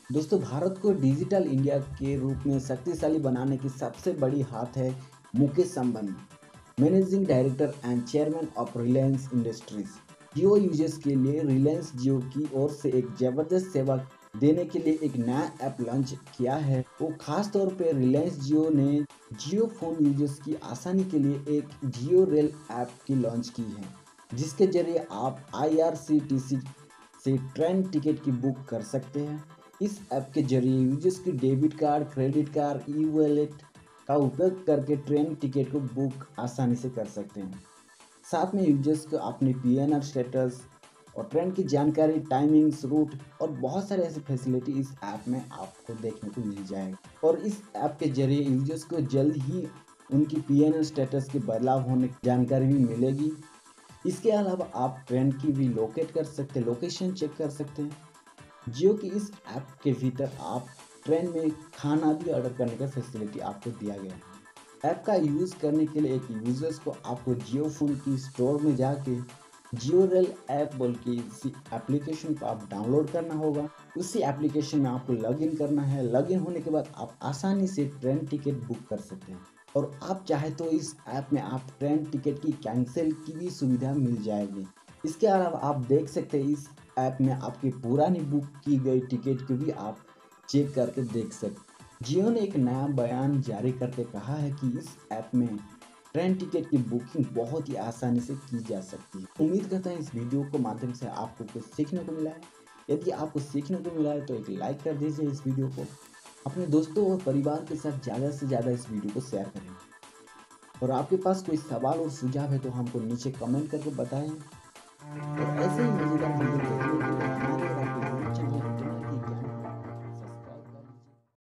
दोस्तों, भारत को digital India के रूप में शक्तिशाली बनाने की सबसे बड़ी हाथ है Mukesh Ambani, managing director and chairman of Reliance Industries. Jio users के लिए रिलायंस जियो की ओर से एक जबरदस्त सेवा देने के लिए एक नया ऐप लॉन्च किया है। वो खास तौर पे रिलायंस जियो ने जियो फोन यूजर्स की आसानी के लिए एक जियो रेल ऐप की लॉन्च की है, जिसके जरिए आप आईआरसीटीसी से ट्रेन टिकट की बुक कर सकते हैं। इस ऐप के जरिए यूजर्स की debit card, credit card, e wallet का उपयोग करके ट्रेन टिकट को बुक आसानी से कर सकते हैं। साथ में यूजर्स को अपनी पीएनआर स्टेटस और ट्रेन की जानकारी, टाइमिंग्स, रूट और बहुत सारे ऐसे फैसिलिटी इस ऐप में आपको देखने को मिल जाएगा। और इस ऐप के जरिए यूजर्स को जल्द ही उनकी पीएनआर स्टेटस के बदलाव होने की जानकारी भी मिलेगी। इसके अलावा आप ट्रेन की भी लोकेशन चेक कर सकते हैं। जियो की इस ऐप के भीतर आप ट्रेन में खाना भी ऑर्डर करने का फैसिलिटी आपको दिया गया है। ऐप का यूज़ करने के लिए एक यूज़र्स को आपको जियो फ़ोन की स्टोर में जाके जियो रेल ऐप बोल के इसी एप्लीकेशन को आप डाउनलोड करना होगा। उसी एप्लीकेशन में आपको लॉगिन करना है। लॉगिन होने के बाद आप आसानी से ट्रेन टिकट बुक कर सकते हैं। और आप चाहे तो इस ऐप में आप ट्रेन टिकट की कैंसिल की भी सुविधा मिल जाएगी। इसके अलावा आप देख सकते हैं इस ऐप में आपकी पुरानी बुक की गई टिकट को भी आप चेक करके देख सकते। जियो ने एक नया बयान जारी करके कहा है कि इस ऐप में ट्रेन टिकट की बुकिंग बहुत ही आसानी से की जा सकती है। उम्मीद करता है इस वीडियो के माध्यम से आपको कुछ सीखने को मिला है। यदि आपको सीखने को मिला है तो एक लाइक कर दीजिए इस वीडियो को। अपने दोस्तों और परिवार के साथ ज़्यादा से ज़्यादा इस वीडियो को शेयर करें। और आपके पास कोई सवाल और सुझाव है तो हमको नीचे कमेंट करके बताएं। और ऐसे ही मज़ेदार वीडियो